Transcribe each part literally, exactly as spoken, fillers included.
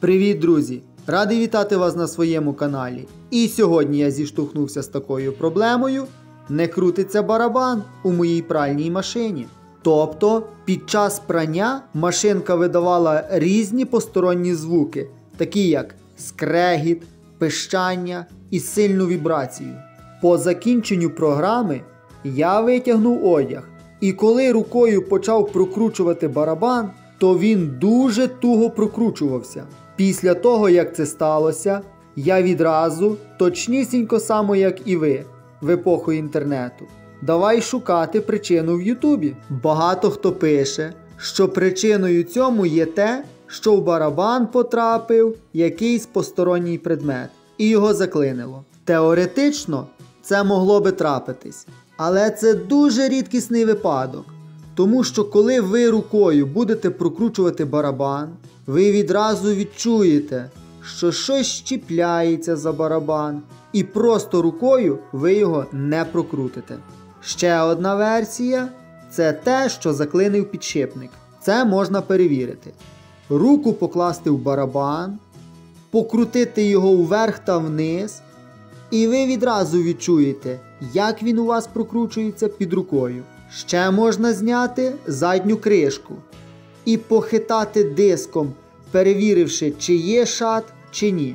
Привіт, друзі! Радий вітати вас на своєму каналі. І сьогодні я зіштовхнувся з такою проблемою. Не крутиться барабан у моїй пральній машині. Тобто, під час прання машинка видавала різні посторонні звуки, такі як скрегіт, пищання і сильну вібрацію. По закінченню програми я витягнув одяг, і коли рукою почав прокручувати барабан, то він дуже туго прокручувався. Після того, як це сталося, я відразу, точнісінько само як і ви, в епоху інтернету, давай шукати причину в Ютубі. Багато хто пише, що причиною цьому є те, що в барабан потрапив якийсь посторонній предмет і його заклинило. Теоретично це могло би трапитись, але це дуже рідкісний випадок. Тому що коли ви рукою будете прокручувати барабан, ви відразу відчуєте, що щось чіпляється за барабан, і просто рукою ви його не прокрутите. Ще одна версія – це те, що заклинив підшипник. Це можна перевірити. Руку покласти в барабан, покрутити його вверх та вниз, і ви відразу відчуєте, як він у вас прокручується під рукою. Ще можна зняти задню кришку і похитати диском, перевіривши, чи є шат, чи ні.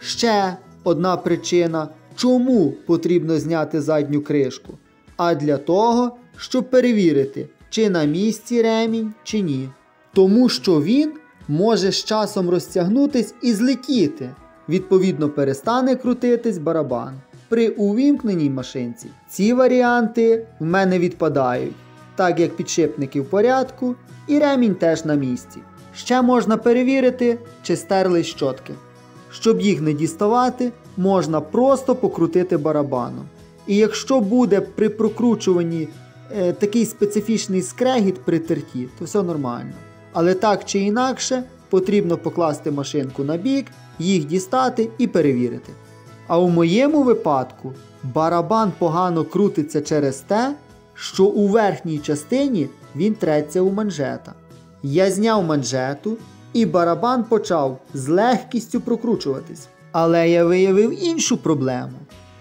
Ще одна причина, чому потрібно зняти задню кришку. А для того, щоб перевірити, чи на місці ремінь, чи ні. Тому що він може з часом розтягнутись і злетіти. Відповідно, перестане крутитись барабан. При увімкненій машинці ці варіанти в мене відпадають, так як підшипники в порядку і ремінь теж на місці. Ще можна перевірити, чи стерли щотки. Щоб їх не діставати, можна просто покрутити барабаном. І якщо буде при прокручуванні е, такий специфічний скрегіт при терті, то все нормально. Але так чи інакше, потрібно покласти машинку на бік, їх дістати і перевірити. А у моєму випадку барабан погано крутиться через те, що у верхній частині він треться у манжета. Я зняв манжету і барабан почав з легкістю прокручуватись. Але я виявив іншу проблему,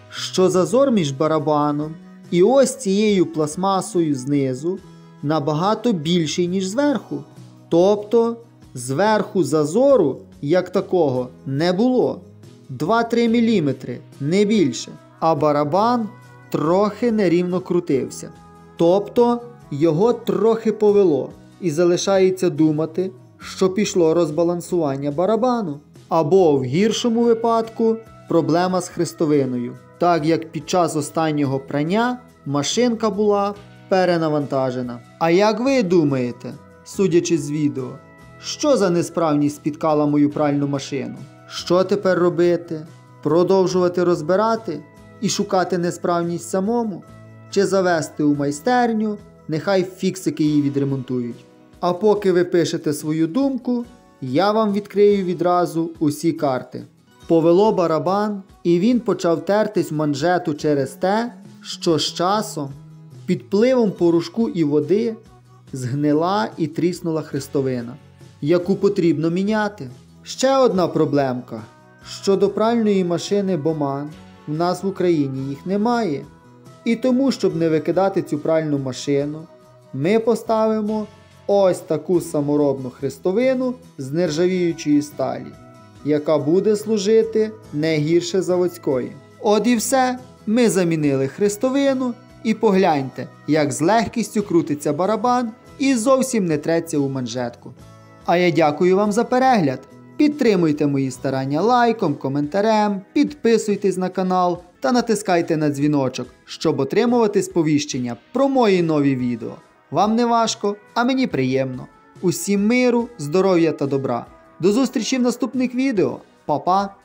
що зазор між барабаном і ось цією пластмасою знизу набагато більший, ніж зверху. Тобто, зверху зазору, як такого, не було. два-три міліметри, не більше. А барабан трохи нерівно крутився. Тобто, його трохи повело. І залишається думати, що пішло розбалансування барабану. Або в гіршому випадку проблема з хрестовиною. Так як під час останнього прання машинка була перенавантажена. А як ви думаєте, судячи з відео, що за несправність спіткала мою пральну машину? Що тепер робити? Продовжувати розбирати і шукати несправність самому? Чи завести у майстерню, нехай фіксики її відремонтують? А поки ви пишете свою думку, я вам відкрию відразу усі карти. Повело барабан, і він почав тертись в манжету через те, що з часом, під впливом порошку і води, згнила і тріснула хрестовина, яку потрібно міняти. Ще одна проблемка. Щодо пральної машини Боман, в нас в Україні їх немає. І тому, щоб не викидати цю пральну машину, ми поставимо ось таку саморобну хрестовину з нержавіючої сталі, яка буде служити не гірше заводської. От і все, ми замінили хрестовину і погляньте, як з легкістю крутиться барабан і зовсім не треться у манжетку. А я дякую вам за перегляд. Підтримуйте мої старання лайком, коментарем, підписуйтесь на канал та натискайте на дзвіночок, щоб отримувати сповіщення про мої нові відео. Вам не важко, а мені приємно. Усім миру, здоров'я та добра. До зустрічі в наступних відео. Па-па!